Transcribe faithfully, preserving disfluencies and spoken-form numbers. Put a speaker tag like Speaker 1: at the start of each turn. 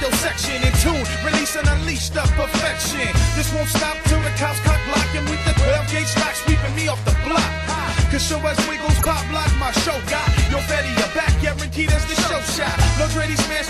Speaker 1: your section in tune, release and unleash the perfection. This won't stop till the cops cock block and with the twelve gauge stock sweeping me off the block. Cause show us wiggles pop block, my show got your fatty, your back guaranteed as the show shot. No Dreddy smash